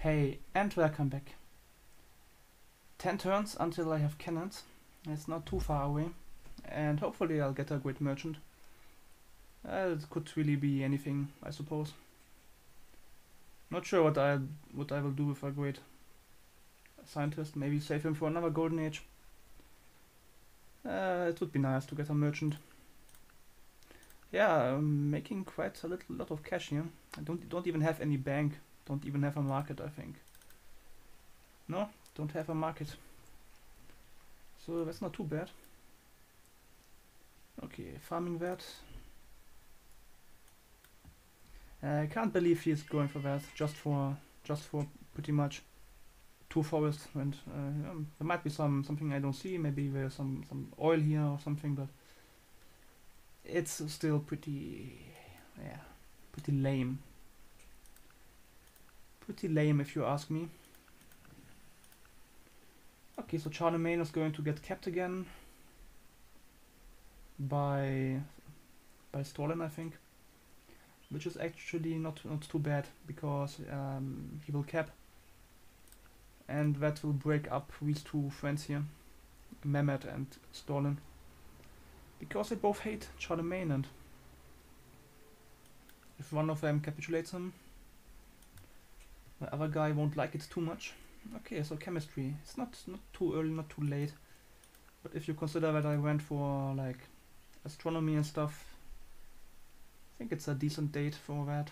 Hey, and welcome back. 10 turns until I have cannons. It's not too far away. And hopefully I'll get a great merchant. It could really be anything, I suppose. Not sure what I will do with a great scientist. Maybe save him for another golden age. It would be nice to get a merchant. Yeah, I'm making quite a lot of cash here. I don't even have any bank. Don't even have a market, I think. No, don't have a market. So that's not too bad. Okay, farming that. I can't believe he is going for that. Just for pretty much 2 forests, and there might be something I don't see. Maybe there's some oil here or something, but it's still pretty lame. Pretty lame if you ask me. Okay, so Charlemagne is going to get capped again by Stalin, I think, which is actually not too bad, because he will cap, and that will break up these two friends here, Mehmet and Stalin, because they both hate Charlemagne, and if one of them capitulates him, the other guy won't like it too much. Okay, so chemistry. It's not too early, not too late. But if you consider that I went for like astronomy and stuff, I think it's a decent date for that.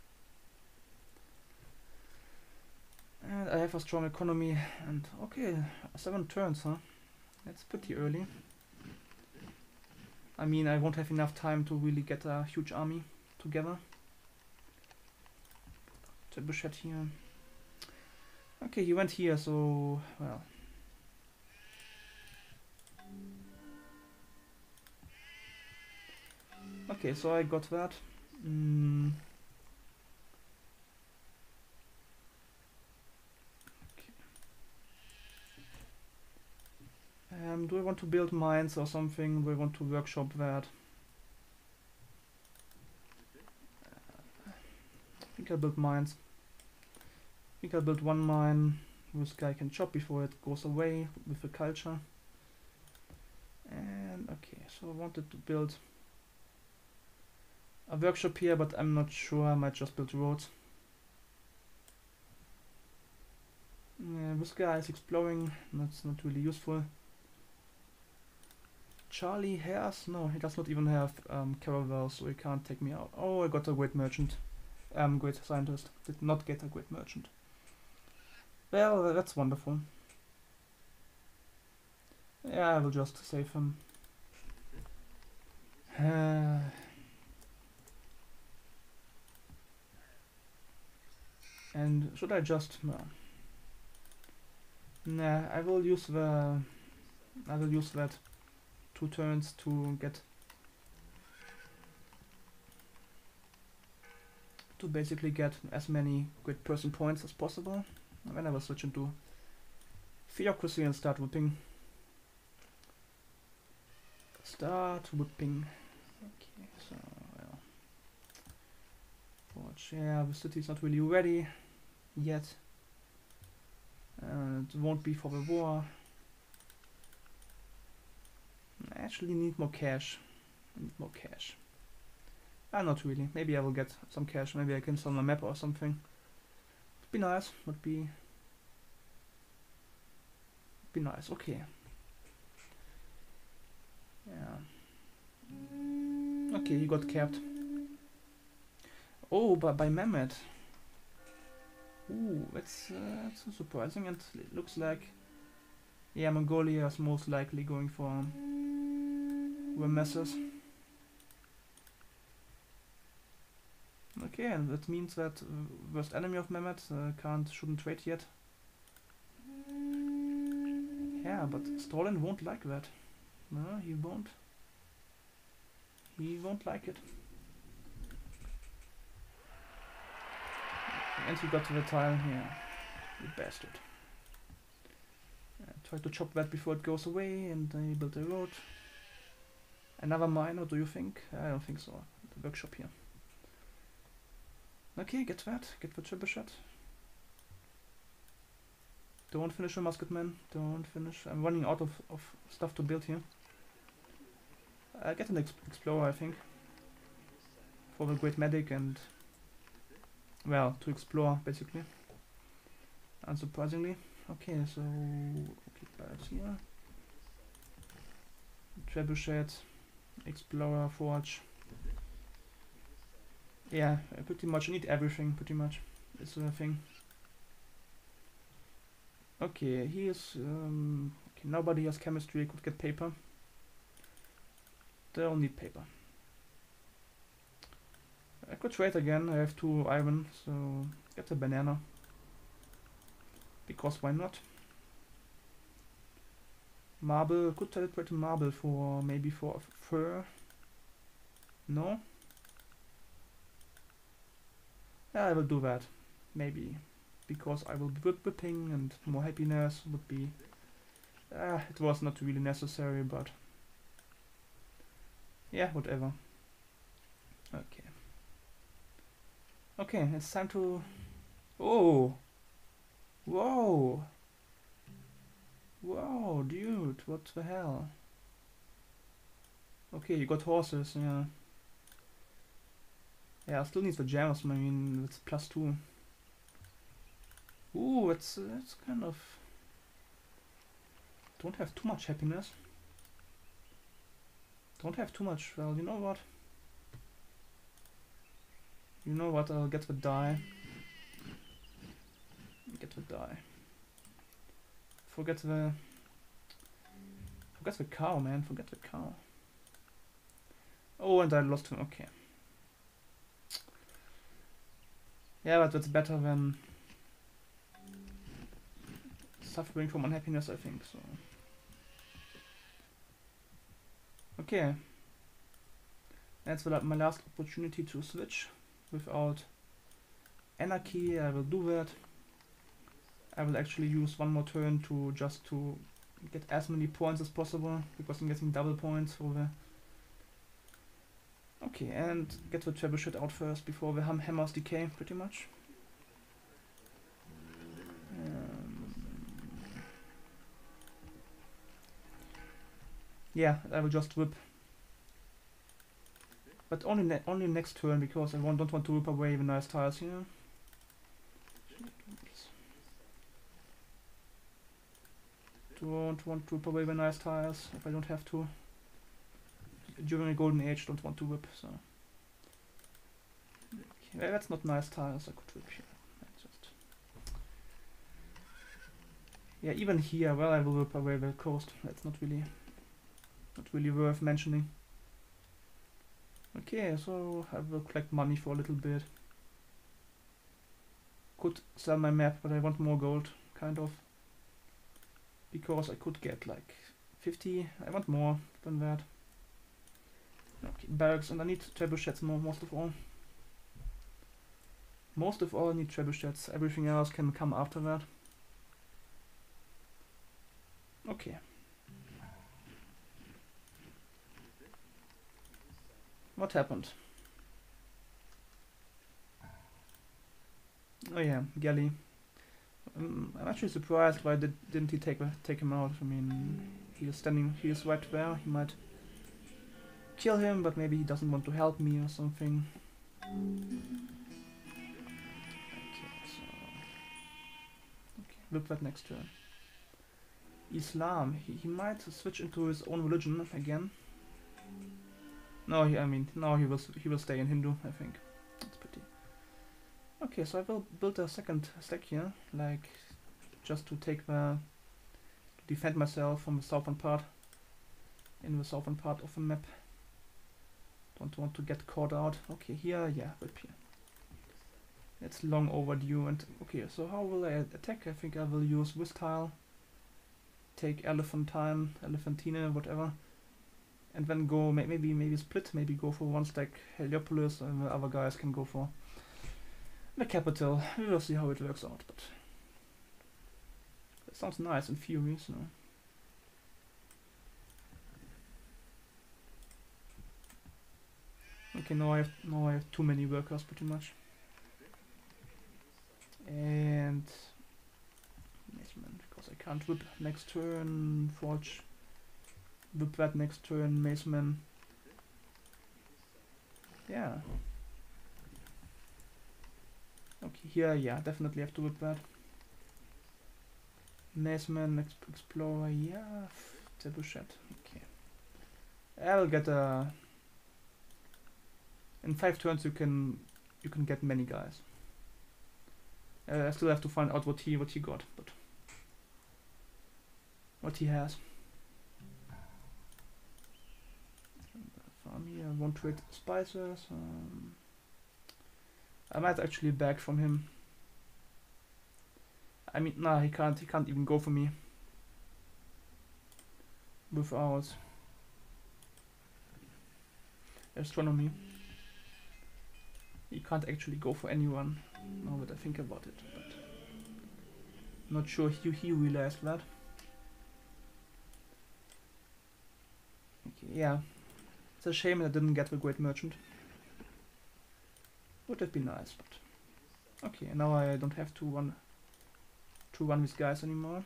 And I have a strong economy, and okay, 7 turns, huh? That's pretty early. I mean, I won't have enough time to really get a huge army together. Trebuchet here. Okay, he went here, so well. Okay, so I got that. Okay. Do I want to build mines or something? Do I want to workshop that? I think I'll build mines. I think I'll build 1 mine. This guy can chop before it goes away with the culture. And okay, so I wanted to build a workshop here, but I'm not sure. I might just build roads. This guy is exploring. That's not really useful. Charlie has no. He does not even have caravels, so he can't take me out. Oh, I got a great merchant. Great scientist. Did not get a great merchant. Well, that's wonderful. Yeah, I will just save him. And should I just no? Nah, I will use that 2 turns to get basically get as many great person points as possible. And then I will switch into theocracy and start whipping. Okay, so well, watch. Yeah, the city's not really ready yet. It won't be for the war. I actually need more cash. Not really. Maybe I will get some cash. Maybe I can sell my map or something. Would be nice. Would be nice. Okay. Yeah. Okay, he got capped. Oh, by Mehmet. Ooh, that's surprising, and it looks like, yeah, Mongolia is most likely going for Ramesses. Okay, and that means that worst enemy of Mehmet shouldn't trade yet. Yeah, but Stalin won't like that. No, he won't. He won't like it. And he got to the tile here. You bastard. Try to chop that before it goes away, and I built a road. Another mine, or do you think? I don't think so. The workshop here. Okay, get that. Get the trebuchet. Don't finish a musketman. Don't finish. I'm running out of stuff to build here. I'll get an explorer, I think. For the great medic and... well, to explore, basically. Unsurprisingly. Okay, so... okay, birds here. Trebuchet. Explorer, forge. Yeah, I pretty much need everything, pretty much. Is the thing. Okay, he is... okay, nobody has chemistry, could get paper. They don't need paper. I could trade again, I have 2 iron, so get a banana. Because why not? Marble, could I trade a marble for maybe for fur? No? Yeah, I will do that. Maybe. Because I will be whipping and more happiness would be... it was not really necessary, but... yeah, whatever. Okay. Okay, it's time to... oh! Whoa! Whoa, dude, what the hell? Okay, you got horses, yeah. Yeah, I still need the gems, I mean, it's +2. Ooh, it's kind of... don't have too much happiness. Don't have too much, well, you know what? You know what, I'll get the die. Get the die. Forget the cow, man, forget the cow. Oh, and I lost him, okay. Yeah, but that's better than suffering from unhappiness, I think, so. Okay. That's my last opportunity to switch without anarchy. I will do that. I will actually use one more turn to just to get as many points as possible, because I'm getting double points for the... okay, and get the trebuchet out first before the hammers decay, pretty much. Yeah, I will just whip. But only next turn, because I don't want to whip away the nice tiles here. Don't want to whip away the nice tiles if I don't have to. During a golden age, don't want to whip, so. Okay, that's not nice tiles, I could whip here. Just... yeah, even here, well, I will whip away the coast. That's not really worth mentioning. Okay, so I will collect money for a little bit. Could sell my map, but I want more gold, kind of. Because I could get like 50, I want more than that. Okay, barracks, and I need trebuchets most of all. Most of all I need trebuchets, everything else can come after that. Okay. What happened? Oh yeah, Galley. I'm actually surprised why didn't he take him out. I mean, he is right there. He might kill him, but maybe he doesn't want to help me or something. Okay, so look that next turn. Islam. He might switch into his own religion again. No, now he will stay in Hindu, I think. That's pretty. Okay, so I will build a second stack here, like just to defend myself from the southern part. In the southern part of the map. Don't want to get caught out. Okay, here, yeah, whip here. It's long overdue. And okay, so how will I attack? I think I will use this tile. Take Elephantine, Elephantine, whatever. And then go, maybe split, maybe go for one stack Heliopolis, and the other guys can go for the capital. We will see how it works out, but that sounds nice in theory, so. Okay, now I have too many workers pretty much. And Can't whip next turn, forge. Whip that next turn, maceman. Yeah. Okay, here, yeah, definitely have to whip that. Maceman, explorer, yeah. Trebuchet, okay. I'll get a... In 5 turns you can get many guys. I still have to find out what he got, but what he has. Farm here, won't trade spices. I might actually beg from him. I mean, nah, he can't even go for me without astronomy. He can't actually go for anyone now that I think about it, but not sure he realized that. Okay, yeah. It's a shame that I didn't get the Great Merchant. Would have been nice, but okay, now I don't have to run with guys anymore.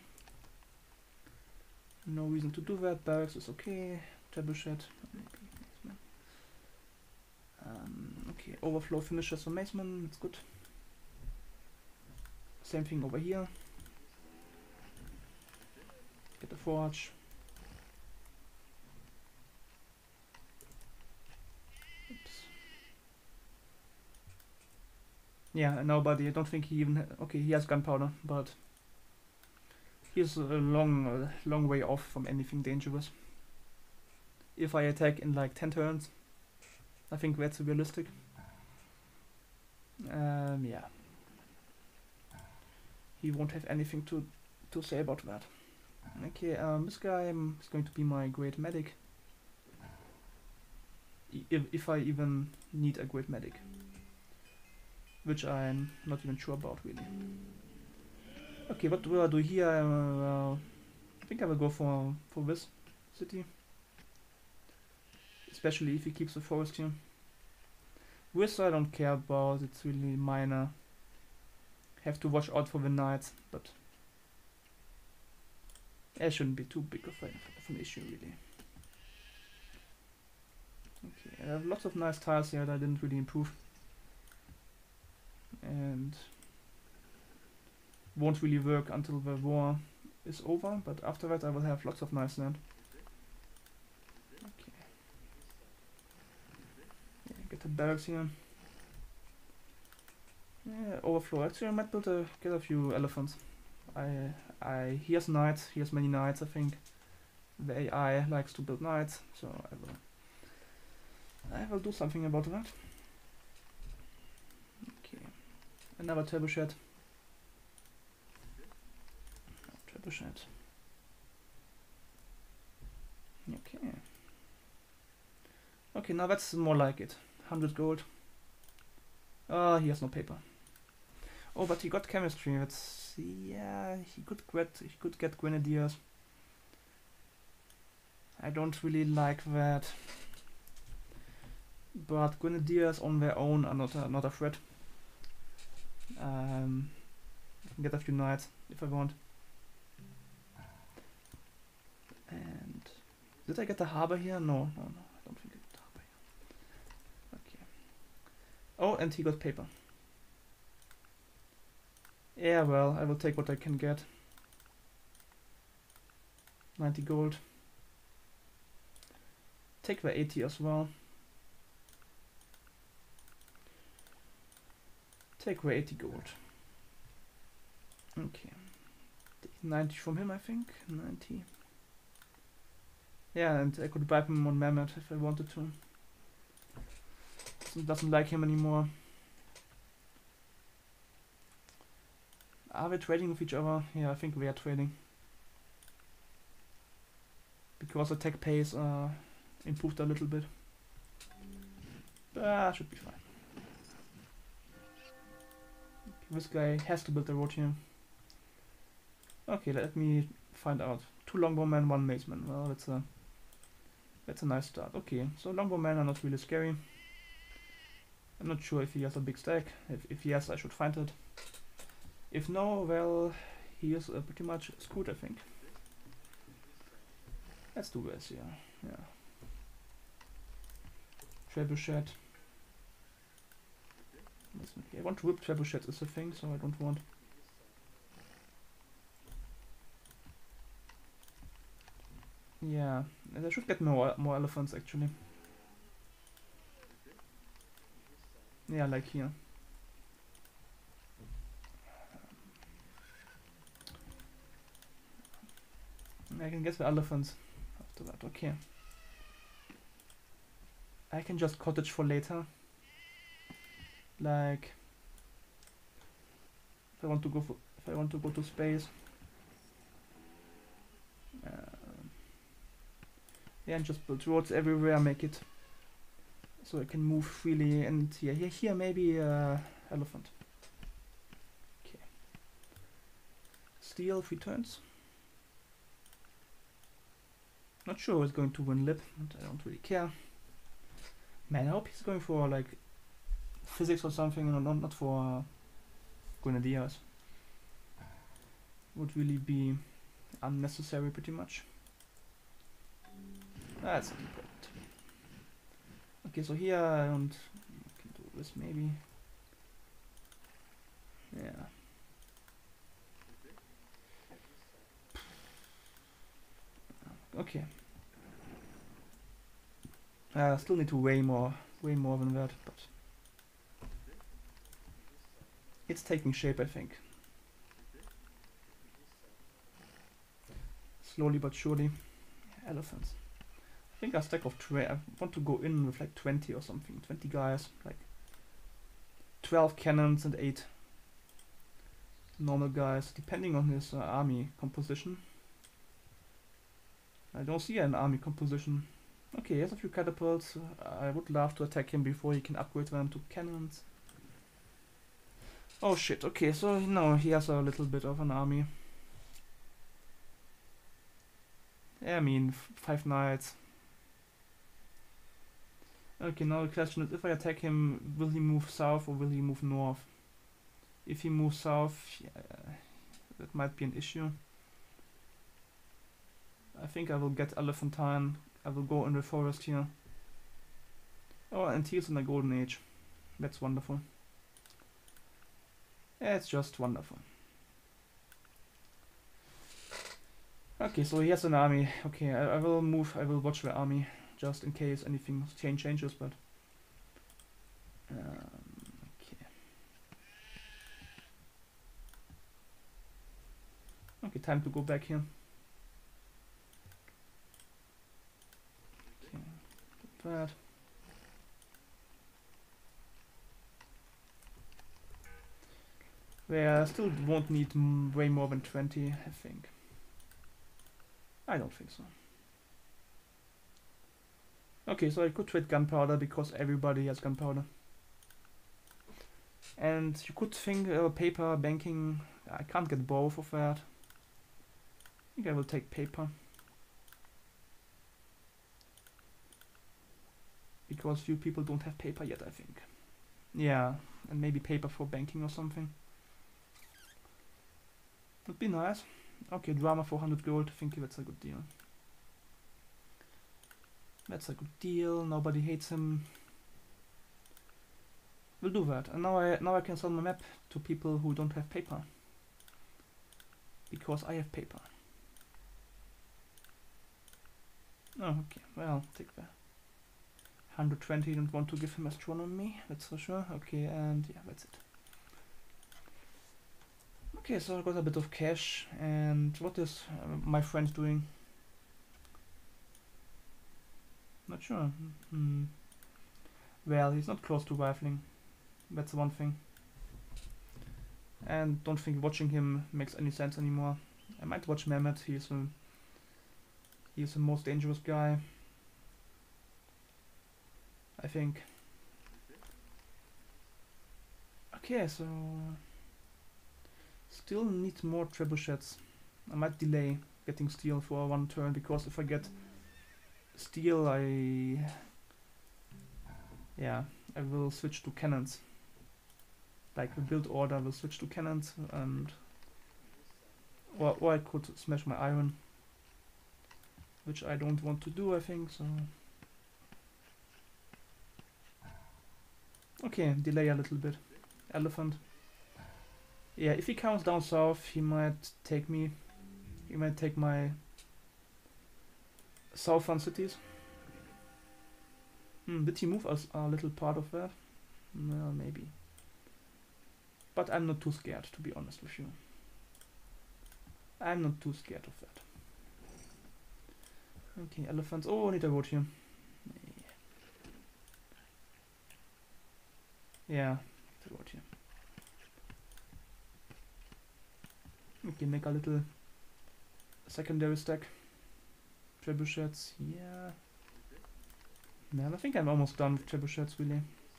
No reason to do that. Barracks is okay. Trebuchet. Okay, overflow finishes for Maceman, that's good. Same thing over here. Get a forge. Oops. Yeah, nobody. I don't think he even. Okay, he has gunpowder, but he's a long way off from anything dangerous. If I attack in like 10 turns, I think that's realistic. Yeah. He won't have anything to say about that. Okay, this guy is going to be my great medic. If I even need a great medic. Which I'm not even sure about, really. Okay, what will I do here? I think I will go for this city. Especially if he keeps the forest here. This I don't care about, it's really minor. Have to watch out for the knights, but it shouldn't be too big of an issue, really. Okay, I have lots of nice tiles here that I didn't really improve. And won't really work until the war is over, but after that I will have lots of nice land. Okay. Yeah, get the barracks here. Yeah, overflow. Actually, I might build get a few elephants. He has knights. He has many knights. I think the AI likes to build knights, so I will do something about that. Okay, another trebuchet. Trebuchet. Okay. Okay, now that's more like it. 100 gold. He has no paper. Oh, but he got chemistry. That's, yeah, he could get grenadiers. I don't really like that. But grenadiers on their own are not a threat. I can get a few knights if I want. And did I get the harbor here? No, I don't think I got the harbor here. Okay. Oh, and he got paper. Yeah, well, I will take what I can get. 90 gold. Take the 80 as well. Take the 80 gold. Okay. 90 from him, I think. 90. Yeah, and I could bribe him on Mammoth if I wanted to. Doesn't like him anymore. Are we trading with each other? Yeah, I think we are trading. Because attack pace improved a little bit. Should be fine. Okay, this guy has to build a road here. Okay, let me find out. 2 longbowmen, 1 maceman. Well, that's a nice start. Okay, so longbowmen are not really scary. I'm not sure if he has a big stack. If yes, I should find it. If no, well, he is pretty much screwed, I think. Let's do this, yeah. Trebuchet. I want to whip trebuchet is a thing, so I don't want. Yeah, and I should get more elephants actually. Yeah, like here. I can get the elephants after that. Okay. I can just cottage for later. Like if I want to go to space. Yeah, and just build roads everywhere, make it so I can move freely. And here maybe elephant. Okay. Steel 3 turns. Not sure who's going to win lip, but I don't really care. Man, I hope he's going for like physics or something, and not for grenadiers. Would really be unnecessary, pretty much. That's not important. Okay, so here I can do this maybe. Yeah. Okay. Still need to way more than that, but it's taking shape, I think. Slowly but surely. Elephants. I think a stack of I want to go in with like 20 or something. 20 guys, like 12 cannons and 8 normal guys, depending on his army composition. I don't see an army composition. Okay, he has a few catapults. I would love to attack him before he can upgrade them to cannons. Oh shit, okay, so no, he has a little bit of an army. Yeah, I mean, 5 knights. Okay, now the question is, if I attack him, will he move south or will he move north? If he moves south, that might be an issue. I think I will get Elephantine. I will go in the forest here. Oh, and he's in the Golden Age. That's wonderful. Yeah, it's just wonderful. Okay, so he has an army. Okay, I will move. I will watch the army just in case anything changes, but okay. Okay, time to go back here. Okay, that. Where I still won't need way more than 20, I think. I don't think so. Okay, so I could trade gunpowder because everybody has gunpowder. And you could think paper, banking. I can't get both of that. I think I will take paper. Because few people don't have paper yet, I think. Yeah, and maybe paper for banking or something. Would be nice. Okay, drama for 100 gold. I think that's a good deal. That's a good deal. Nobody hates him. We'll do that. And now I can sell my map to people who don't have paper. Because I have paper. Oh, okay. Well, take that. 120, don't want to give him astronomy, that's for sure. Okay, and yeah, that's it. Okay, so I got a bit of cash, and what is my friend doing? Not sure. Well, he's not close to rifling. That's one thing. And don't think watching him makes any sense anymore. I might watch Mehmet. He's the most dangerous guy, I think. Okay, so still need more trebuchets. I might delay getting steel for 1 turn, because if I get steel, I will switch to cannons. Like the build order will switch to cannons, and Or I could smash my iron, which I don't want to do, I think, so... Okay, delay a little bit. Elephant. Yeah, if he comes down south, he might take me. He might take my southern cities. Did he move us a little part of that? Well, maybe. But I'm not too scared, to be honest with you. I'm not too scared of that. Okay, elephants. Oh, I need a road here. Yeah, the road here. Okay, make a little secondary stack. Trebuchets, yeah. Man, I think I'm almost done with trebuchets, really.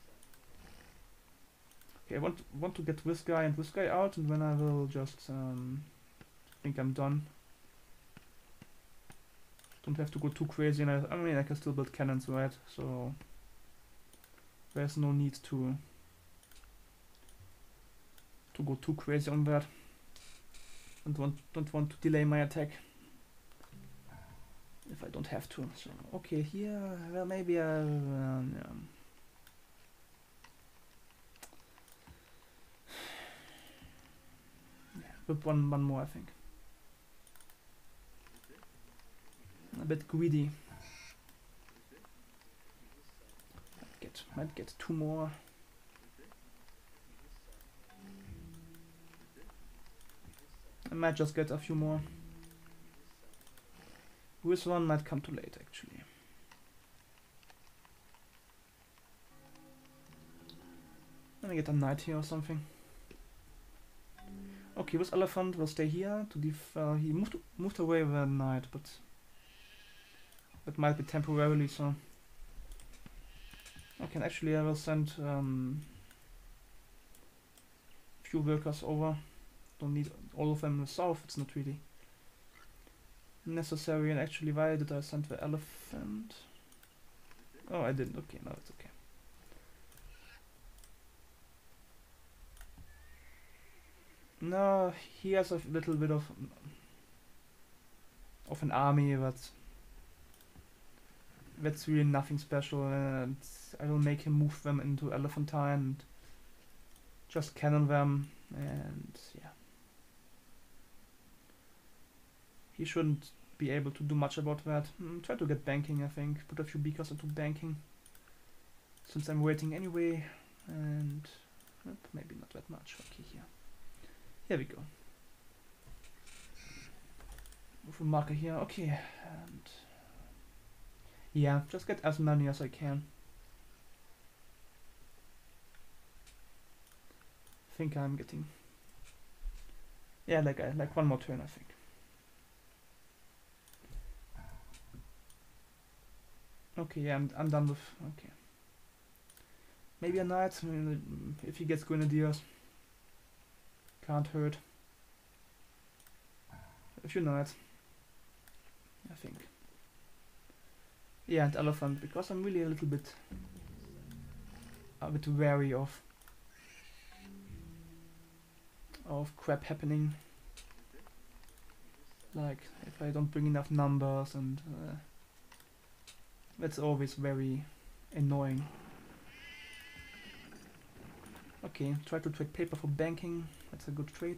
Okay, I want to get this guy and this guy out, and then I will just think I'm done. Don't have to go too crazy, and I mean I can still build cannons, right? So there's no need to go too crazy on that. Don't want to delay my attack if I don't have to. So okay, here, well, maybe with one more, I think. A bit greedy. Might get 2 more. I might just get a few more. This one might come too late, actually. Let me get a knight here or something. Okay, this elephant will stay here to he moved away with a knight, but that might be temporarily, so. Okay, and actually I will send few workers over. Don't need all of them in the south, it's not really necessary. And actually, why did I send the elephant? Oh, I didn't. Okay, now it's okay. No, he has a little bit of an army, but that's really nothing special, and I will make him move them into Elephantine and just cannon them, and yeah. He shouldn't be able to do much about that. Try to get banking, I think. Put a few beacons into banking, since I'm waiting anyway, and maybe not that much. Okay, here we go. With a marker here, okay, and yeah, just get as many as I can. I think I'm getting, yeah, like one more turn, I think. Okay, yeah, I'm done with, okay. Maybe a knight, if he gets grenadiers. Can't hurt. A few knights, I think. Yeah, and elephant, because I'm really a bit wary of crap happening. Like, if I don't bring enough numbers, and that's always very annoying. Okay, try to trade paper for banking. That's a good trade.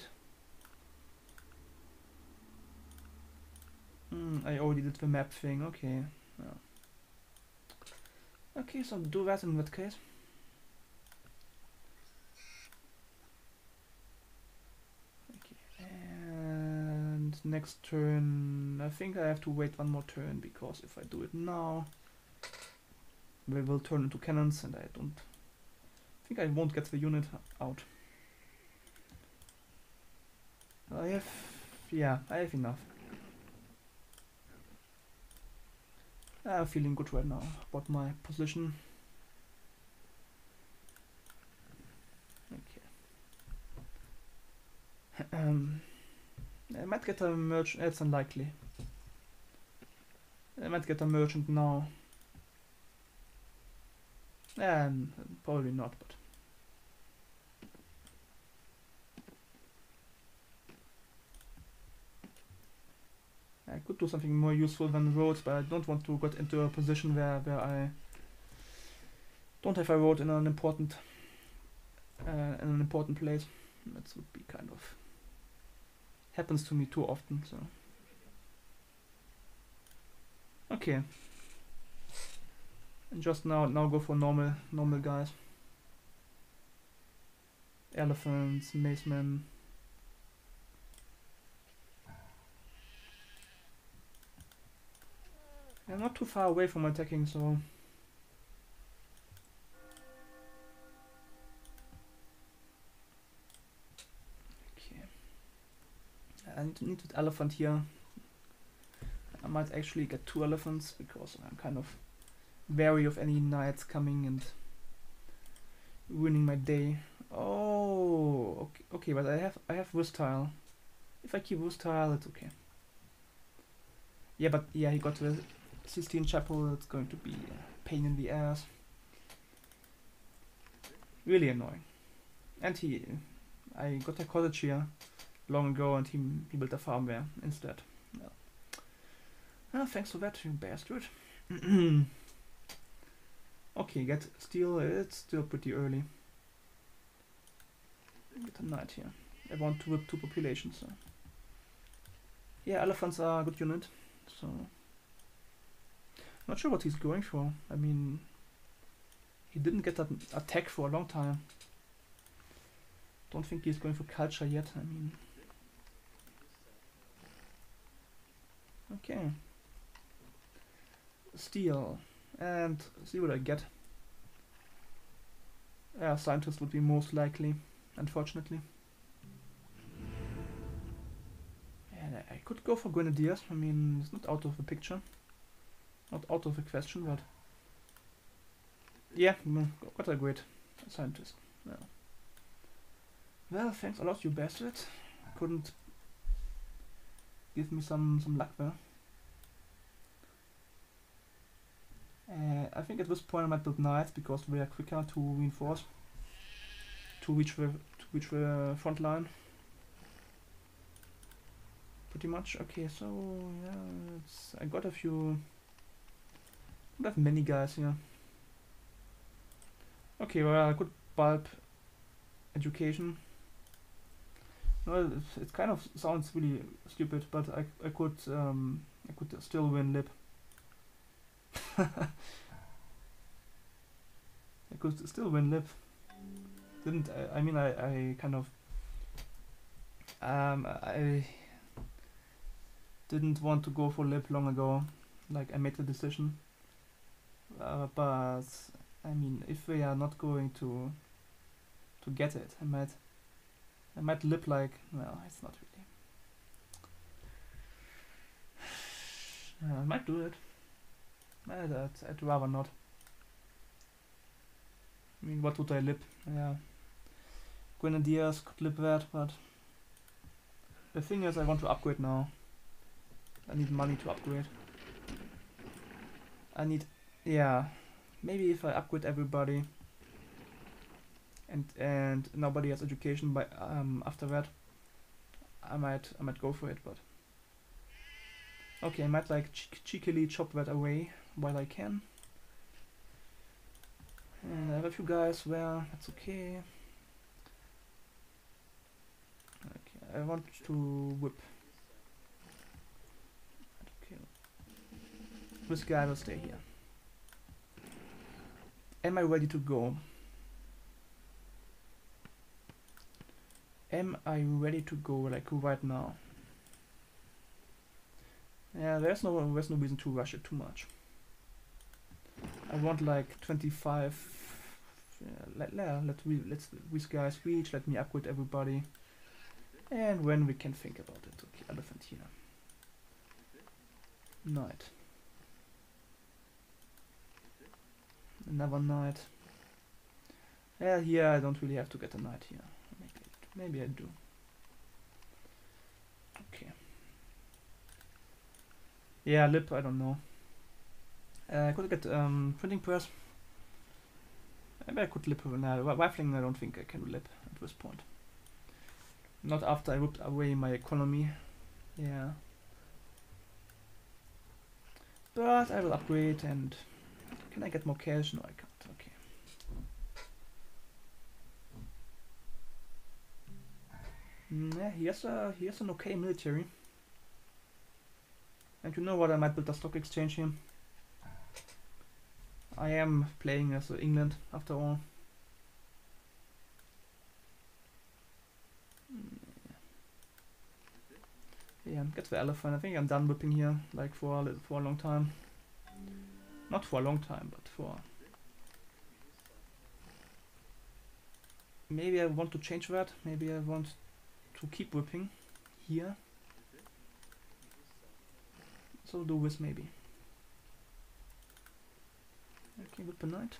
I already did the map thing. Okay. Well. Okay, so do that in that case. Okay, and next turn, I think I have to wait one more turn, because if I do it now, they will turn into cannons, and I think I won't get the unit out. I have enough. I'm feeling good right now about my position. Okay. I might get a merchant. It's unlikely. I might get a merchant now. And probably not, but. could do something more useful than roads, but I don't want to get into a position where I don't have a road in an important place. That would be kind of happens to me too often. So okay, and just now go for normal guys. Elephants, macemen. I'm not too far away from attacking, so okay. I need an elephant here. I might actually get 2 elephants because I'm kind of wary of any knights coming and ruining my day. Oh, okay, but I have this tile. If I keep this tile, it's okay. Yeah, but yeah, he got the Sistine Chapel. It's going to be a pain in the ass. Really annoying. And I got a cottage here long ago, and he built a farm there instead. Well, thanks for that, you bastard. Okay, get steel. It's still pretty early. Get a knight here. I want to whip 2 populations. So. Yeah, elephants are a good unit. So not sure what he's going for. I mean, he didn't get that attack for a long time. Don't think he's going for culture yet. I mean, okay. Steel and see what I get. Yeah, scientist would be most likely, unfortunately. And I could go for grenadiers. I mean, it's not out of the picture. Not out of the question, but yeah, got a great scientist. Well, thanks a lot, you bastard. Couldn't give me some luck there. I think at this point I might build knights because they are quicker to reinforce, to reach the front line. Pretty much. Okay, so yeah, I got a few. I have many guys here. Okay, well, I could bulb education. Well, it kind of sounds really stupid, but I could still win lib. I could still win lib. Didn't I mean I kind of I didn't want to go for lib long ago. Like I made the decision. But I mean, if we are not going to get it, I might lip like, well, it's not really. I might do it. I'd rather not. I mean, what would I lip? Yeah, Grenadiers could lip that, but the thing is, I want to upgrade now. I need money to upgrade. Yeah, maybe if I upgrade everybody and nobody has education by after that, I might go for it, but okay, I might like cheekily chop that away while I can. And I have a few guys there, that's okay. Okay, I want to whip. Okay, this guy will stay here. Am I ready to go? Am I ready to go like right now? Yeah, there's no reason to rush it too much. I want like 25. Let's these guys reach. Let me upgrade everybody, and when we can think about it. Okay, elephant here. Knight. Another knight. Yeah, here I don't really have to get a knight here. Maybe I do. Okay. Yeah, lip, I don't know. I could get printing press. Maybe I could lip. Rifling I don't think I can lip at this point. Not after I ripped away my economy. Yeah. But I will upgrade. And can I get more cash? No, I can't. Okay. Yeah, he has an okay military. And you know what? I might build a stock exchange here. I am playing as England after all. Yeah, get the elephant. I think I'm done whipping here, like for a long time. Not for a long time, but for... Maybe I want to change that. Maybe I want to keep whipping here. So do this maybe. Okay, whip a knight.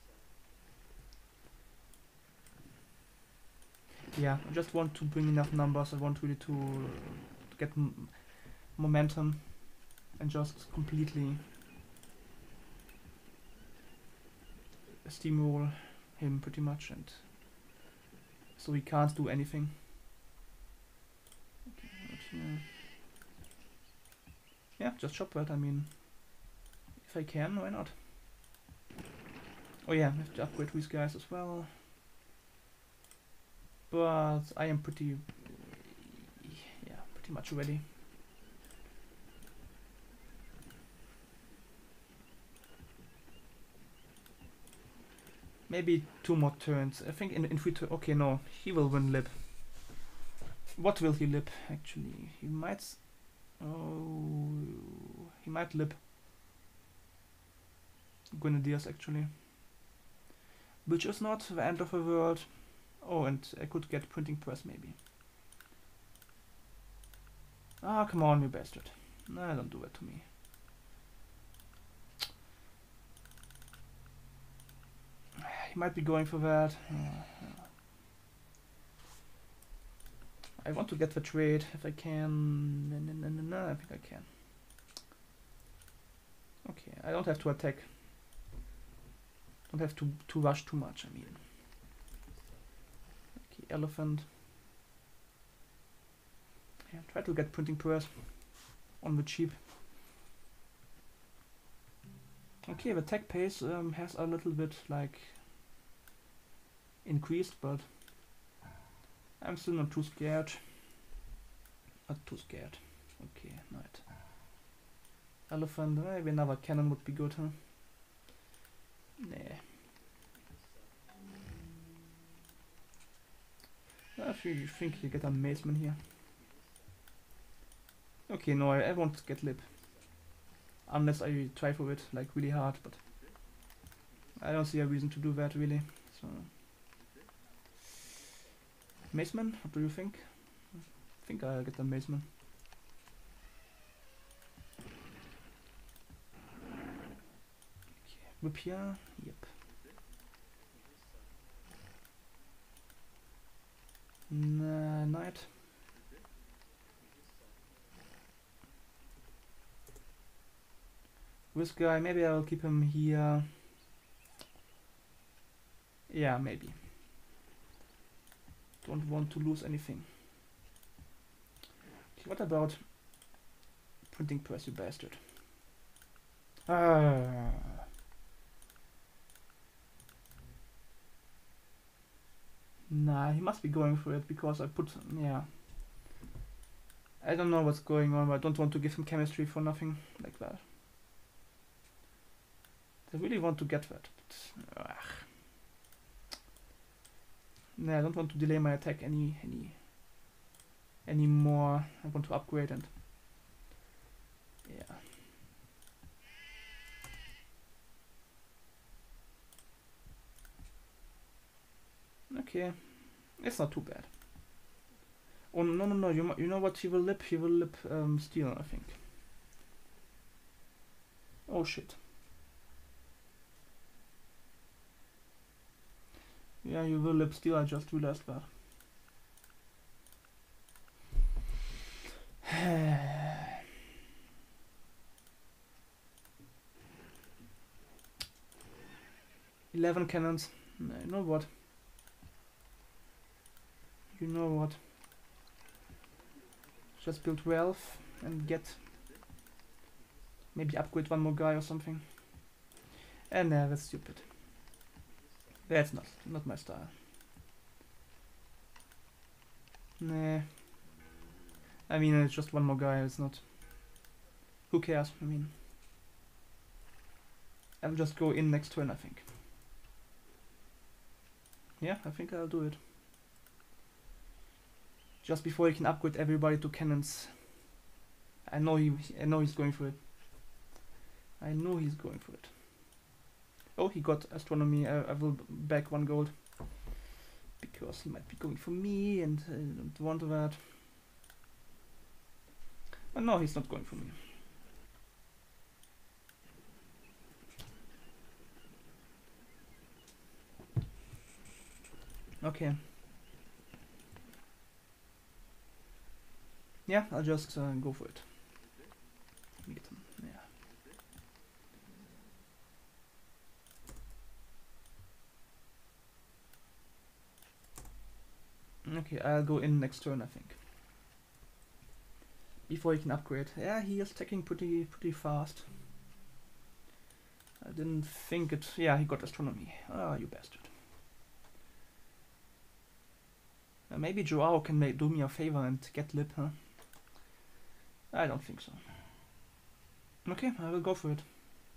Yeah, I just want to bring enough numbers. I want really to get momentum and just completely steamroll him pretty much, and so he can't do anything. Okay, yeah, just chop that. I mean, if I can, why not? Oh yeah, I have to upgrade these guys as well. But I am pretty much ready. Maybe 2 more turns. I think in 3 turns. Okay, no, he will win lip. What will he lip actually? He might. Oh, he might lip Grenadiers actually, which is not the end of the world. Oh, and I could get printing press maybe. Ah, come on, you bastard. Nah, don't do that to me. He might be going for that. I want to get the trade if I can. No, I think I can. Okay, I don't have to attack. Don't have to rush too much, I mean. Okay, elephant. Yeah, try to get printing press on the cheap. Okay, the attack pace has a little bit like increased, but I'm still not too scared. Not too scared. Okay, knight. Elephant, maybe another cannon would be good, huh? Nah. I think you get a maceman here. Okay, no, I won't get lip. Unless I try for it, like, really hard, but I don't see a reason to do that, really. So, maceman, what do you think? I think I'll get the maceman. Okay, whip here, yep. Knight. This guy, maybe I'll keep him here. Yeah, maybe. Don't want to lose anything. Okay, what about printing press, you bastard? Nah, he must be going for it because I put... yeah. I don't know what's going on, but I don't want to give him chemistry for nothing like that. I really want to get that, but... Nah, I don't want to delay my attack any more. I want to upgrade and... yeah. Okay, it's not too bad. Oh no! You know what? He will lip. He will lip steel, I think. Oh shit. Yeah, you will lip steel. I just realized that. 11 cannons. You know what? You know what? Just build wealth and get Maybe upgrade one more guy or something. And nah, that's stupid. That's not my style. Nah. I mean, it's just one more guy, it's not... Who cares? I mean... I'll just go in next turn, I think. Yeah, I think I'll do it. Just before he can upgrade everybody to cannons. I know he's going for it. I know he's going for it. Oh, he got astronomy. I will back 1 gold. Because he might be going for me and I don't want that. But no, he's not going for me. Okay. Yeah, I'll just go for it. Get him. Yeah. Okay, I'll go in next turn, I think. Before he can upgrade. Yeah, he is attacking pretty fast. I didn't think it... Yeah, he got astronomy. Ah, you bastard. Maybe Joao can do me a favor and get lip, huh? I don't think so. Okay, I will go for it.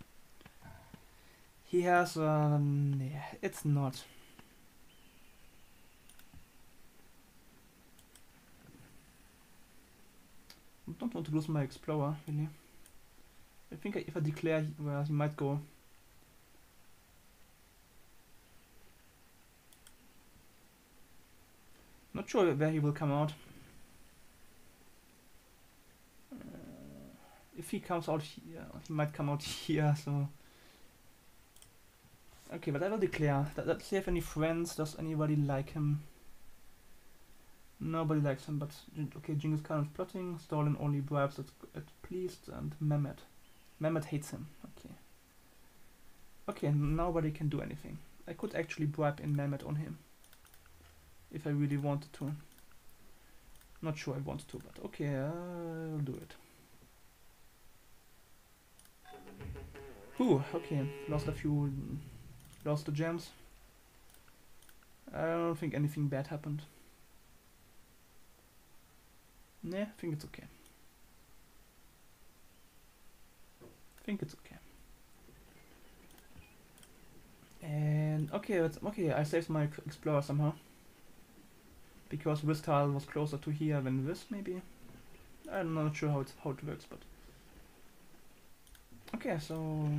He has... yeah, it's not... I don't want to lose my Explorer, really. I think if I declare where he might go. Not sure where he will come out. If he comes out here, he might come out here, so... Okay, but I will declare. Let's see if any friends. Does anybody like him? Nobody likes him, but... Okay, Genghis Khan is plotting. Stalin only bribes at pleased, and Mehmet. Mehmet hates him. Okay. Okay, nobody can do anything. I could actually bribe in Mehmet on him. If I really wanted to. Not sure I want to, but okay, I'll do it. Ooh, okay, lost the gems. I don't think anything bad happened. Nah, I think it's okay. And okay, I saved my Explorer somehow. Because this tile was closer to here than this, maybe. I'm not sure how it works, but okay. So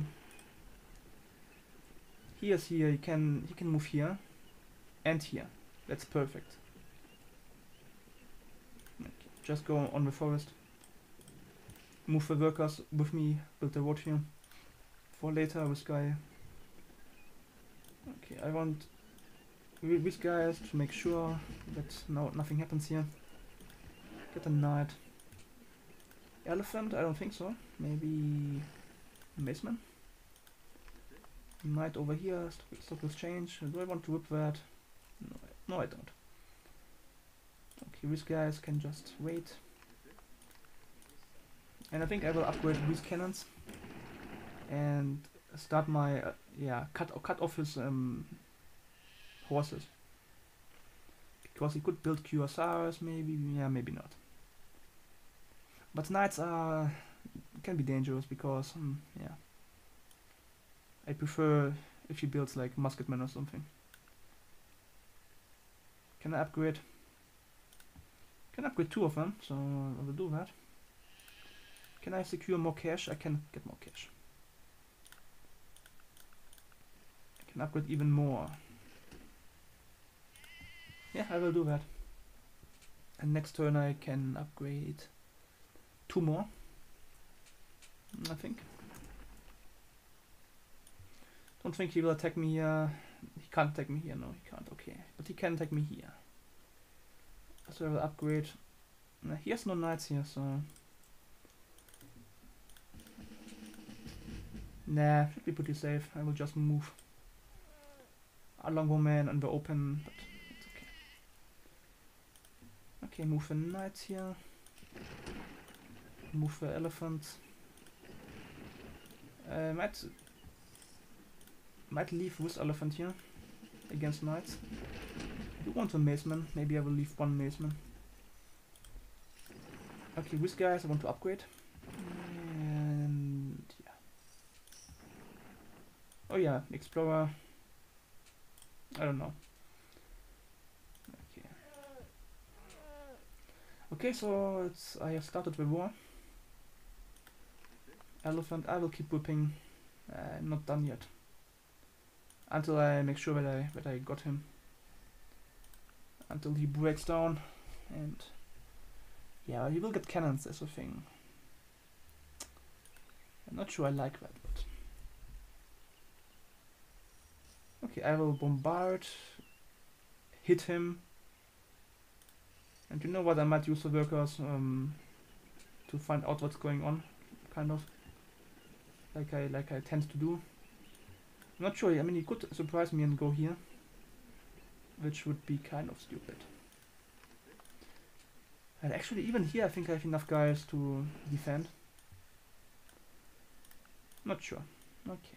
he can move here and here. That's perfect. Okay, just go on the forest. Move the workers with me. Build the road here for later. This guy. Okay, I want these guys to make sure that nothing happens here. Get a knight. Elephant? I don't think so. Maybe Maceman? Knight over here. Stock exchange. Do I want to whip that? No, I don't. Okay, these guys can just wait. And I think I will upgrade these cannons and start my cut off his horses, because he could build QSRs, maybe. Yeah, maybe not. But knights can be dangerous because yeah, I prefer if he builds like musketmen or something. Can I upgrade? Can upgrade 2 of them, so I will do that. Can I secure more cash? I can get more cash. I can upgrade even more. Yeah, I will do that. And next turn I can upgrade 2 more, I think. Don't think he will attack me here. He can't attack me here, no he can't, okay. But he can attack me here. So I will upgrade. He has no knights here, so... Nah, should be pretty safe. I will just move a longbowman in the open, but it's okay. Okay, move the knights here. Move the elephants. Might leave with elephant here against knights. I do want a maceman. Maybe I will leave one maceman. Okay, with guys I want to upgrade. And yeah. Oh yeah, explorer. I don't know. Okay. Okay, so I have started the war. Elephant, I will keep whipping. I'm not done yet. Until I make sure that I got him. Until he breaks down, and yeah, he will get cannons as a thing. I'm not sure I like that, but okay, I will bombard, hit him, and you know what? I might use the workers to find out what's going on, kind of like I tend to do. I'm not sure. I mean, he could surprise me and go here, which would be kind of stupid. And actually, even here, I think I have enough guys to defend. Not sure. Okay.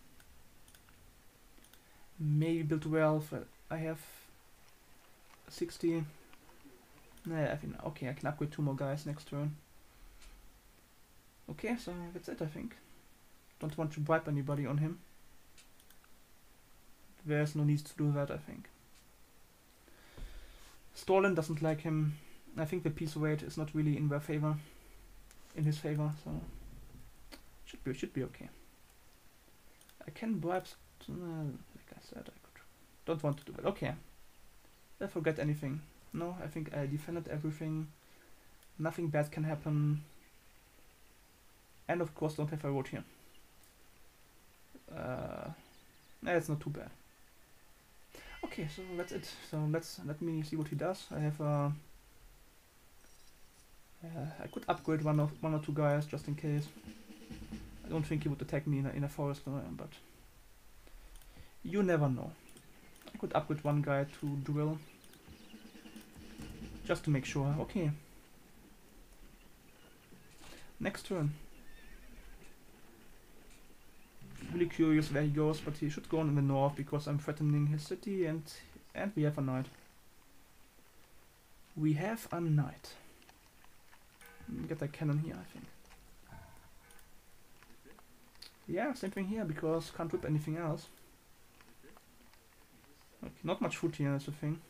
Maybe build 12. I have 60. Nah, I think okay. I can upgrade 2 more guys next turn. Okay, so that's it. I think. Don't want to bribe anybody on him. There's no need to do that. I think. Stalin doesn't like him. I think the peace rate is not really in their favor, in his favor, so should be okay. I can bribe, like I said, I could. Don't want to do that. Okay. Did I forget anything? No, I think I defended everything. Nothing bad can happen. And of course, don't have a road here. It's not too bad. Okay, so that's it. So let me see what he does. I have I could upgrade one or two guys just in case. I don't think he would attack me in a forest, but you never know. I could upgrade one guy to drill just to make sure. Okay. Next turn. Really curious where he goes, but he should go in the north because I'm threatening his city, and we have a knight. We have a knight. Get a cannon here, I think. Yeah, same thing here because can't whip anything else. Okay, not much food here is the thing.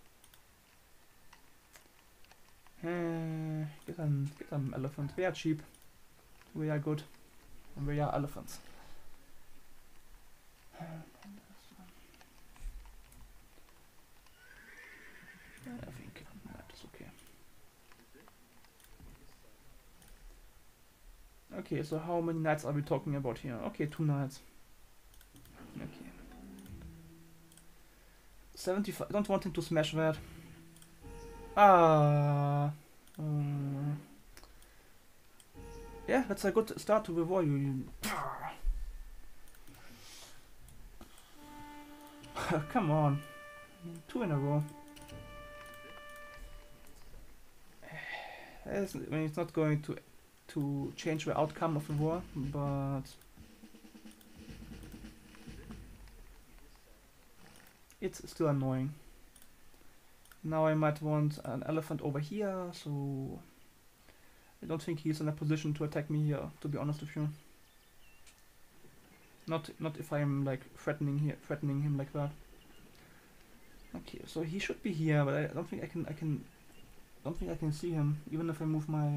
Get an elephant. They are cheap. We are good. And we are elephants. I think that is okay. Okay, so how many knights are we talking about here? Okay, 2 knights. Okay. 75. I don't want him to smash that. Yeah, that's a good start to the war. Come on. 2 in a row. I mean, it's not going to change the outcome of the war, but it's still annoying. Now I might want an elephant over here, so I don't think he's in a position to attack me here, to be honest with you. Not if I'm like threatening him like that. Okay, so he should be here, but I don't think I can see him, even if I move my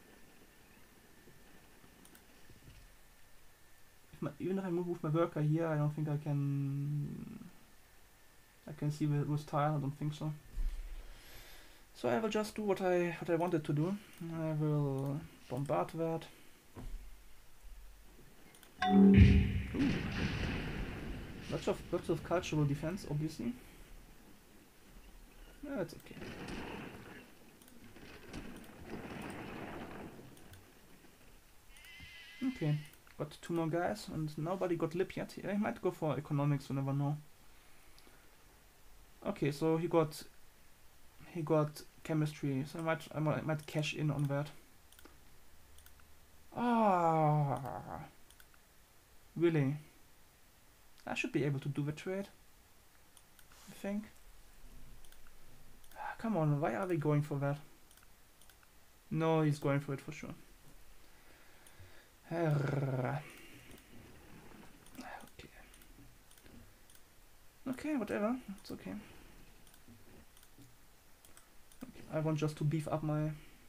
worker here. I don't think I can see with tile. I don't think so. So I will just do what I wanted to do. I will bombard that. Ooh. Lots of cultural defense, obviously. No, that's okay. Okay, got 2 more guys, and nobody got lip yet. I might go for economics. You never know. Okay, so he got chemistry, so I might cash in on that. Ah, Really? I should be able to do the trade, I think. Come on, why are we going for that? No, he's going for it for sure. Okay. Okay, whatever. It's okay. I want just to beef up my...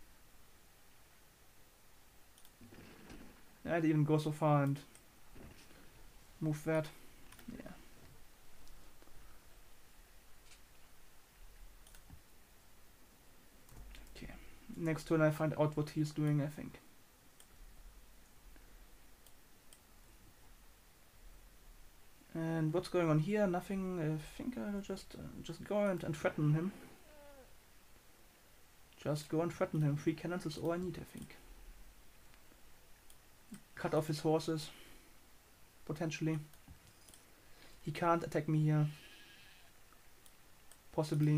I'd even go so far and move that. Yeah. Okay. Next turn I find out what he's doing, I think. And what's going on here? Nothing. I think I'll just go and threaten him. Just go and threaten him. 3 cannons is all I need, I think. Cut off his horses. Potentially. He can't attack me here. Possibly.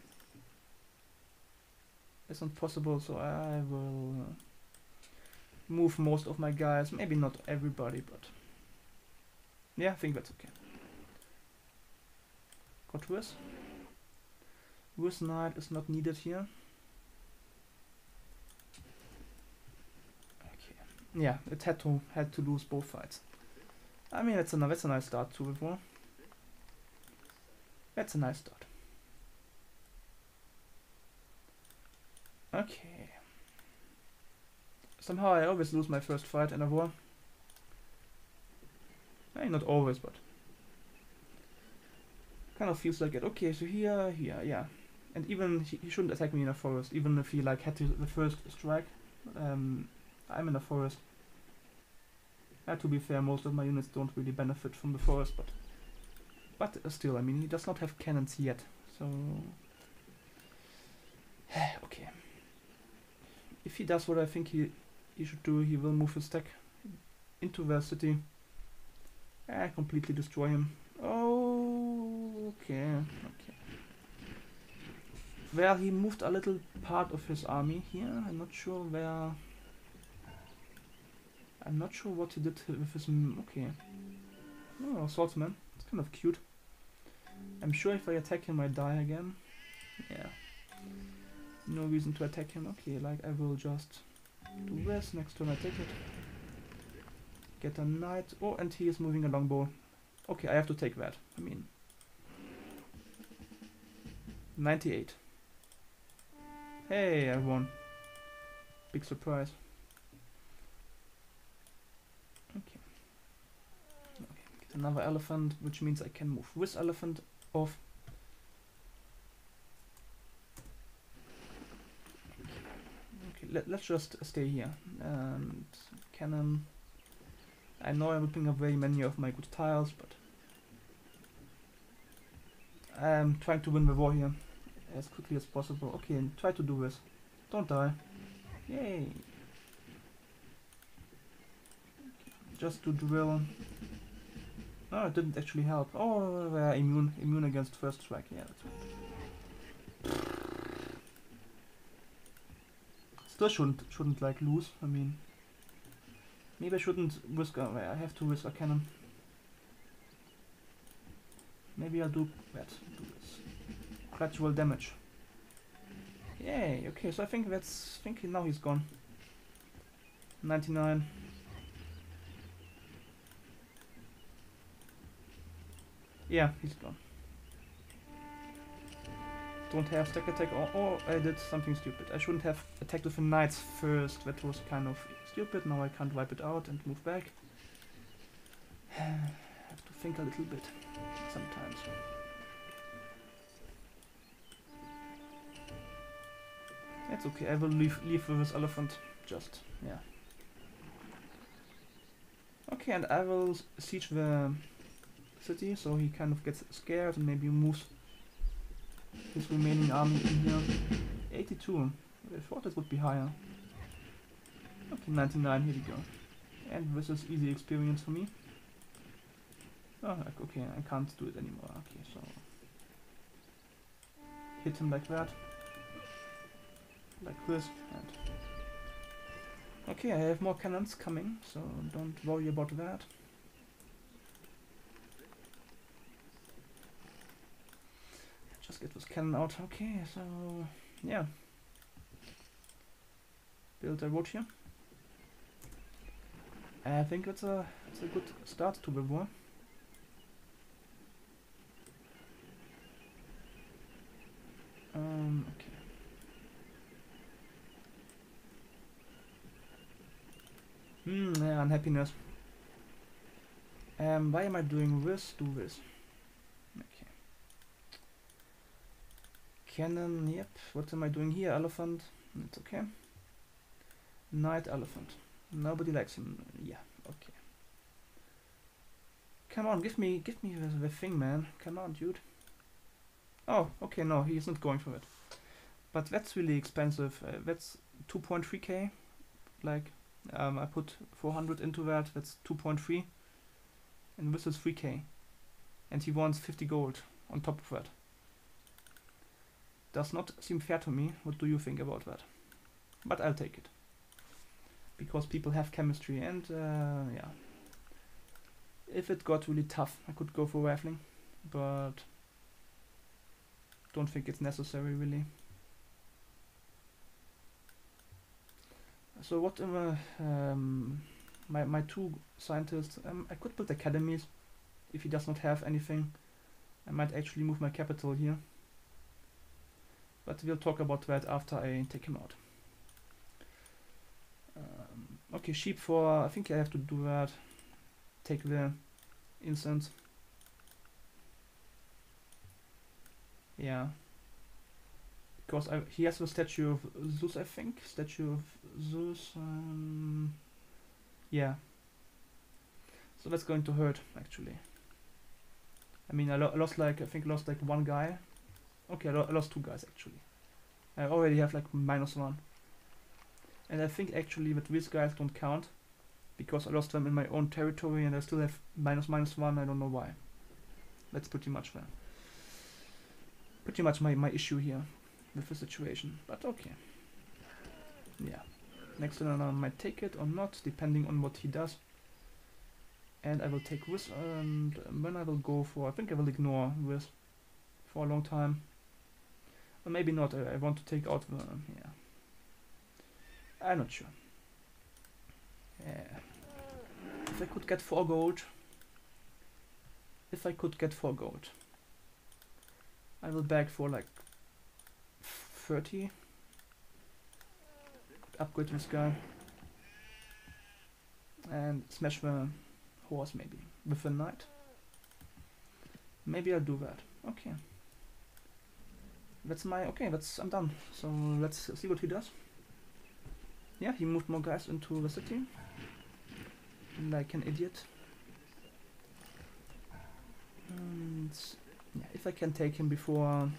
It's not possible, so I will move most of my guys. Maybe not everybody, but... yeah, I think that's okay. Got Whiz. Whiz Knight is not needed here. Yeah, it had to lose both fights. I mean, that's a nice start to the war. That's a nice start. Okay. Somehow I always lose my first fight in a war. Not always, but kind of feels like it. Okay, so here, yeah. And even he shouldn't attack me in a forest, even if he like had the first strike. I'm in the forest. To be fair, most of my units don't really benefit from the forest, but still, I mean, he does not have cannons yet, so okay. If he does what I think he should do, he will move his stack into the city. Completely destroy him. Oh, okay. Well, he moved a little part of his army here. I'm not sure where. I'm not sure what he did with his... okay. Oh, swordsman. It's kind of cute. I'm sure if I attack him I die again. Yeah. No reason to attack him. Okay, like I will just do this. Next turn I take it. Get a knight. Oh, and he is moving a longbow. Okay, I have to take that. I mean... 98. Hey, I won. Big surprise. Okay. Get another elephant, which means I can move this elephant off. Okay, let's just stay here. And cannon. I know I'm ripping up very many of my good tiles, but I'm trying to win the war here as quickly as possible. Okay, and try to do this. Don't die. Yay! Just to drill. Oh, it didn't actually help. Oh, they're immune against first strike. Yeah, that's right. Still shouldn't like lose. I mean, maybe I shouldn't risk. I have to risk a cannon. Maybe I'll do that. Do this. Gradual damage. Yay! Okay, so I think now he's gone. 99. Yeah, he's gone. Don't have stack attack. Oh, I did something stupid. I shouldn't have attacked with the knights first. That was kind of stupid. Now I can't wipe it out and move back. I have to think a little bit sometimes. It's okay. I will leave with this elephant. Just yeah. Okay, and I will siege the city, so he kind of gets scared and maybe moves his remaining army in here. 82. I thought it would be higher. Okay, 99. Here we go. And this is easy experience for me. Oh, okay, I can't do it anymore. Okay, so hit him like that, like this, and okay, I have more cannons coming, so don't worry about that. get this cannon out. Okay, so yeah. Build a road here. I think it's a good start to the war. Okay. Yeah, unhappiness. Why am I doing this? Do this. Okay. Cannon, yep. What am I doing here? Elephant. It's okay. Knight, elephant. Nobody likes him. Yeah, okay. Come on, give me the thing, man. Come on, dude. Oh, okay, no, he's not going for it. But that's really expensive. That's 2.3k. Like, I put 400 into that. That's 2.3. And this is 3k. And he wants 50 gold on top of that. Does not seem fair to me. What do you think about that? But I'll take it. Because people have chemistry and yeah. If it got really tough, I could go for rifling. But don't think it's necessary really. So what my two scientists, I could build academies if he does not have anything. I might actually move my capital here. But we'll talk about that after I take him out. Okay, sheep for, I think I have to do that. Take the incense. Yeah. Because he has the statue of Zeus, I think. Statue of Zeus. Yeah. So that's going to hurt, actually. I mean, I lost like, I think lost like one guy. Okay, I lost two guys, actually. I already have like -1. And I think actually that these guys don't count. Because I lost them in my own territory and I still have -1. I don't know why. That's pretty much there. Pretty much my issue here with the situation, but okay. Yeah. Next turn I might take it or not, depending on what he does. And I will take this, and then I will go for, I think I will ignore this for a long time. Or maybe not, I want to take out the, yeah. I'm not sure. Yeah. If I could get 4 gold. If I could get 4 gold. I will beg for like 30. Upgrade this guy. And smash the horse maybe. With a knight. Maybe I'll do that. Okay. That's my, okay, I'm done. So let's see what he does. Yeah, he moved more guys into the city. Like an idiot. And yeah, if I can take him before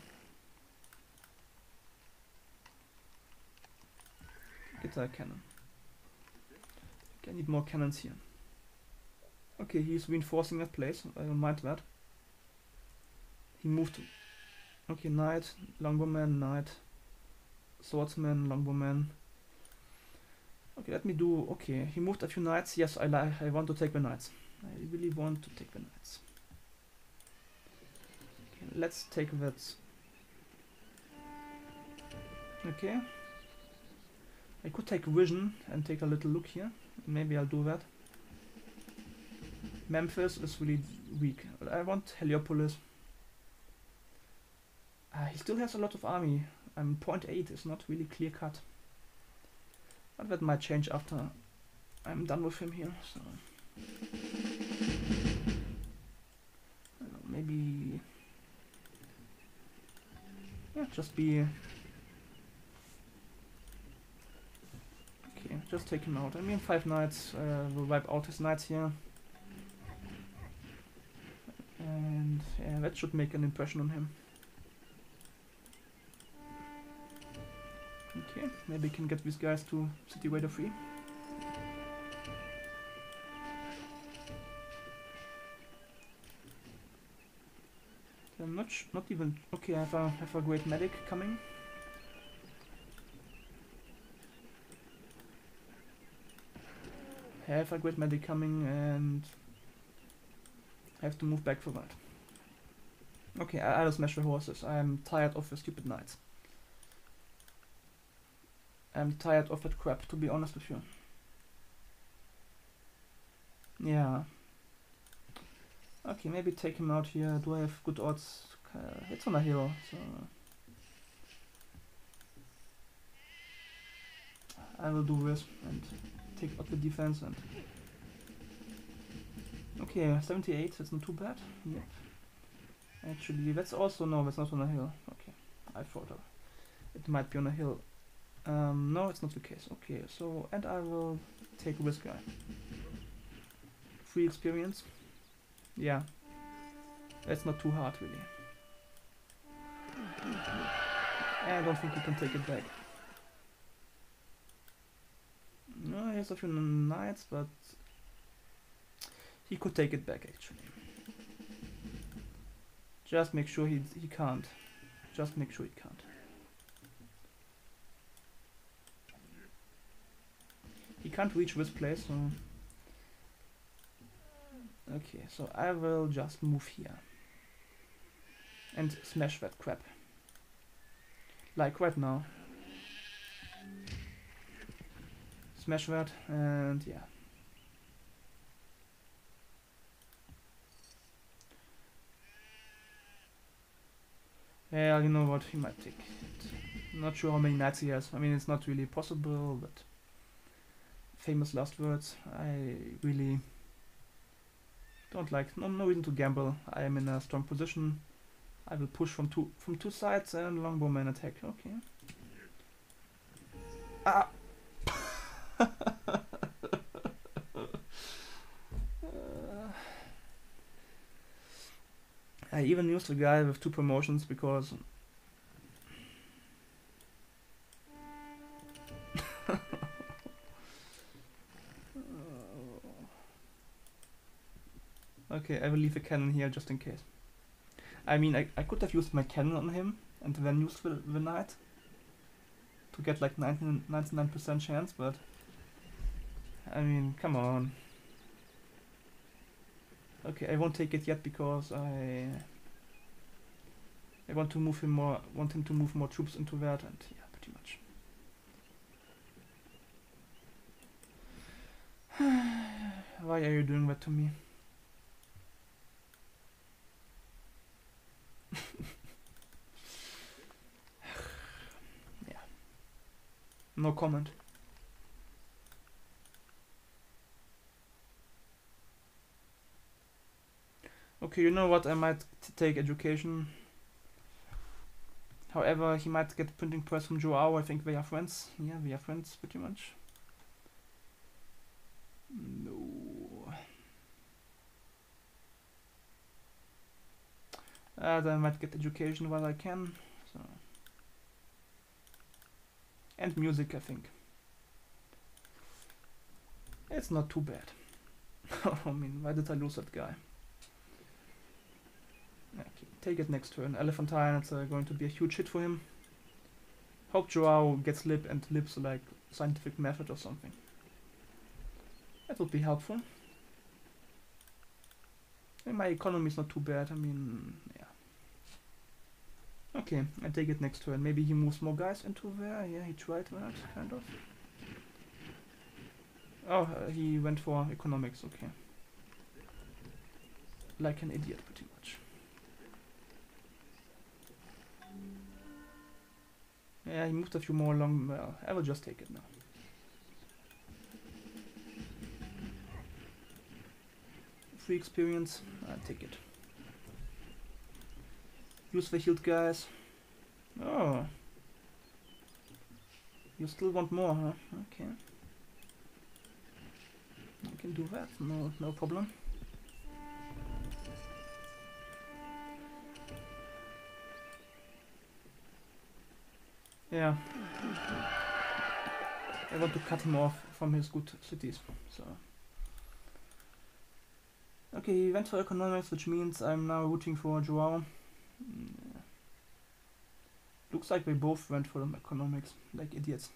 guitar cannon. I need more cannons here. Okay, he's reinforcing that place. I don't mind that. He moved. Okay, knight, longbowman, knight, swordsman, longbowman. Okay, let me do. Okay, he moved a few knights. Yes, I want to take the knights. I really want to take the knights. Okay, let's take that. Okay. I could take vision and take a little look here. Maybe I'll do that. Memphis is really weak. I want Heliopolis. He still has a lot of army. 0.8 is not really clear cut. But that might change after I'm done with him here. So I don't know, maybe yeah, just be okay. Just take him out. I mean, 5 knights will wipe out his knights here, and yeah, that should make an impression on him. Okay, maybe we can get these guys to City Raider 3. I'm not even okay. I have a great medic coming. I have a great medic coming, and I have to move back for that. Okay, I'll smash the horses. I'm tired of the stupid knights. I'm tired of that crap, to be honest with you. Yeah. Okay, maybe take him out here. Do I have good odds? It's on a hill, so I will do this and take out the defense and... Okay, 78, that's not too bad. Yep. Actually, that's also... no, that's not on a hill. Okay, I thought it might be on a hill. No, it's not the case. Okay, so... and I will take this guy. Free experience. Yeah. That's not too hard, really. I don't think you can take it back. No, he has a few knights, but... he could take it back, actually. Just make sure he can't. Just make sure he can't. He can't reach this place, so... okay, so I will just move here. And smash that crap. Like right now. Smash that, and yeah. Yeah, you know what, he might take it. Not sure how many knights he has. I mean, it's not really possible, but... famous last words. I really don't like... no reason to gamble. I am in a strong position. I will push from two sides and longbowman attack. Okay. Ah! I even used a guy with 2 promotions because... okay, I will leave a cannon here just in case. I mean, I could have used my cannon on him and then used the knight to get like 99% chance, but... I mean, come on. Okay, I won't take it yet because I want to move him more. Want him to move more troops into that, and yeah, pretty much. Why are you doing that to me? Yeah. No comment. Okay, you know what? I might take education. However, he might get printing press from Joao. I think they are friends. Yeah, we are friends, pretty much. No. Then I might get education while I can. So. And music, I think. It's not too bad. I mean, why did I lose that guy? Okay, take it next turn. Elephantine, it's going to be a huge hit for him. Hope Joao gets lip and lips like scientific method or something. That would be helpful. And my economy is not too bad, I mean, yeah. Okay, I take it next turn. Maybe he moves more guys into there. Yeah, he tried that, kind of. Oh, he went for economics, okay. Like an idiot, pretty much. Yeah, he moved a few more along. Well, I will just take it now. Free experience, I'll take it. Use the healed guys. Oh. You still want more, huh? Okay. I can do that, no problem. Yeah. I want to cut him off from his good cities, so... Okay, he went for economics, which means I'm now rooting for Joao. Yeah. Looks like they both went for economics, like idiots.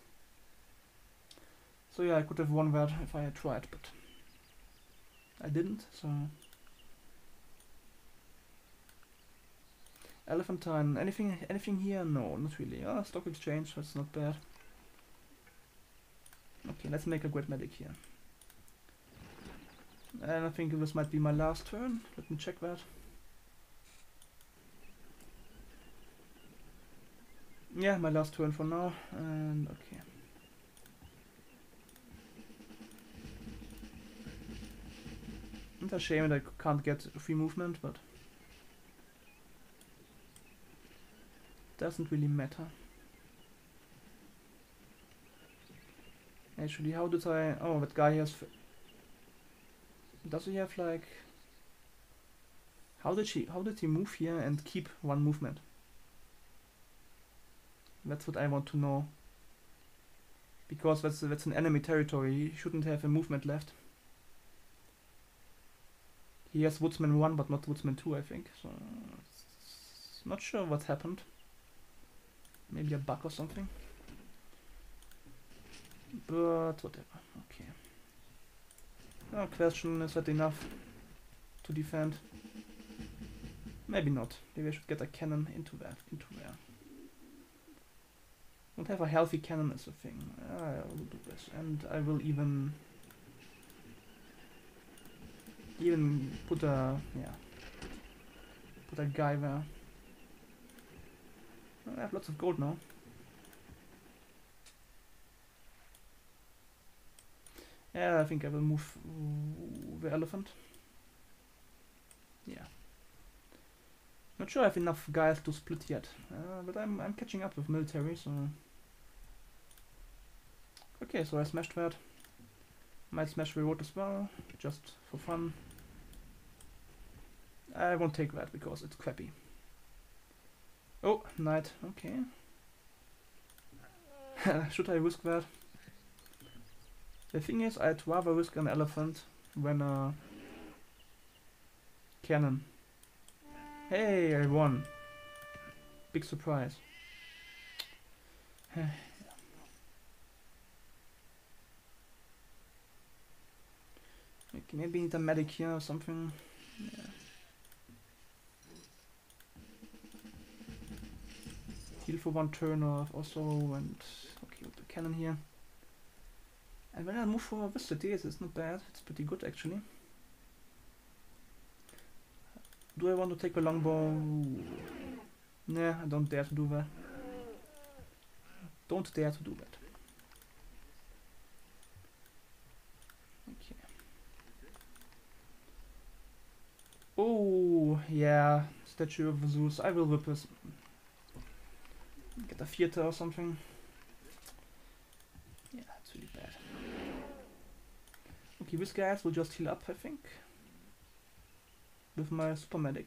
So yeah, I could have won that if I had tried, but I didn't, so... Elephantine. Anything here? No, not really. Oh, stock exchange. That's not bad. Okay, let's make a great medic here. And I think this might be my last turn. Let me check that. Yeah, my last turn for now. And okay. It's a shame that I can't get free movement, but doesn't really matter. Actually, how did I... Oh, that guy has... Does he have like... How did he move here and keep one movement? That's what I want to know. Because that's an enemy territory, he shouldn't have a movement left. He has Woodsman 1 but not Woodsman 2, I think. So not sure what happened. Maybe a bug or something. But whatever, okay. No question, is that enough to defend? Maybe not. Maybe I should get a cannon into there. Don't have a healthy cannon as a thing. I will do this, and I will even put a guy there. I have lots of gold now. Yeah, I think I will move the elephant. Yeah. Not sure I have enough guys to split yet, but I'm catching up with military, so... Okay, so I smashed that. Might smash the road as well, just for fun. I won't take that because it's crappy. Oh, knight, okay. Should I risk that? The thing is, I'd rather risk an elephant than a cannon. Hey, I won. Big surprise. Okay, maybe need a medic here or something. Yeah. Heal for one turn or so, and okay, with the cannon here. And when I move for this city, it's not bad. It's pretty good actually. Do I want to take a longbow? Nah, I don't dare to do that. Don't dare to do that. Okay. Oh, yeah. Statue of Zeus. I will whip this. Get a theater or something. Yeah, it's really bad. Okay, these guys will just heal up, I think. With my super medic.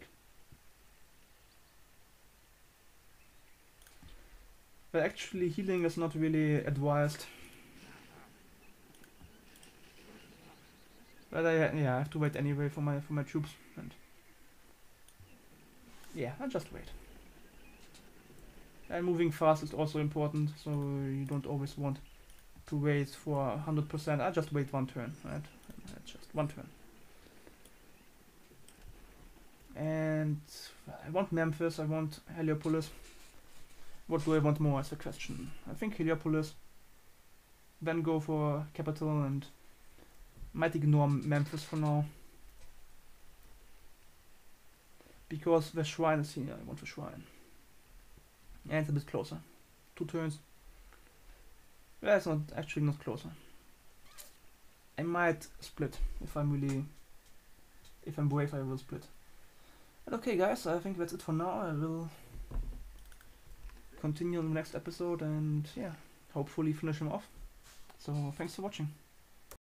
But actually healing is not really advised. But I have to wait anyway for my troops, and yeah, I'll just wait. And moving fast is also important, so you don't always want to wait for 100%. I'll just wait one turn, right? Just one turn. And I want Memphis, I want Heliopolis. What do I want more is the question. I think Heliopolis. Then go for capital and might ignore Memphis for now. Because the shrine is here, I want the shrine. And it's a bit closer. 2 turns. Well, it's not actually not closer. I might split if I'm brave. I will split. But okay, guys, I think that's it for now. I will continue on the next episode and yeah, hopefully finish him off. So thanks for watching.